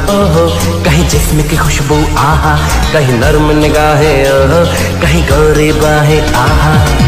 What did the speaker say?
ओहो, कहीं जिस्म की खुशबू आहा, कहीं नर्म निगाहें ओहो, कहीं गोरी बाहें आहा।